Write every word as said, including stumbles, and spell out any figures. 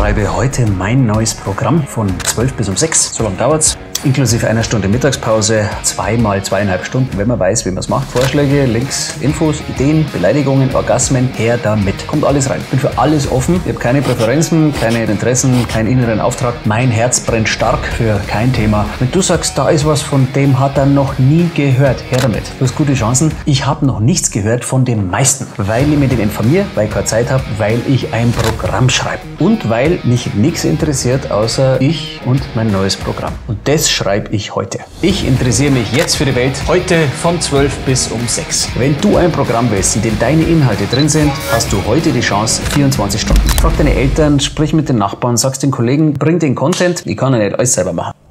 schreibe heute mein neues Programm von zwölf bis um sechs. So lange dauert's. Inklusive einer Stunde Mittagspause, zweimal zweieinhalb Stunden, wenn man weiß, wie man es macht. Vorschläge, Links, Infos, Ideen, Beleidigungen, Orgasmen, her damit. Kommt alles rein. Bin für alles offen. Ich habe keine Präferenzen, keine Interessen, keinen inneren Auftrag. Mein Herz brennt stark für kein Thema. Wenn du sagst, da ist was, von dem hat er noch nie gehört, her damit. Du hast gute Chancen. Ich habe noch nichts gehört von den meisten, weil ich mit dem informiere, weil ich keine Zeit habe, weil ich ein Programm schreibe und weil mich nichts interessiert, außer ich und mein neues Programm. Und das schreibe ich heute. Ich interessiere mich jetzt für die Welt, heute von zwölf bis um sechs. Wenn du ein Programm willst, in dem deine Inhalte drin sind, hast du heute die Chance, vierundzwanzig Stunden. Frag deine Eltern, sprich mit den Nachbarn, sag's den Kollegen, bring den Content. Ich kann ja nicht alles selber machen.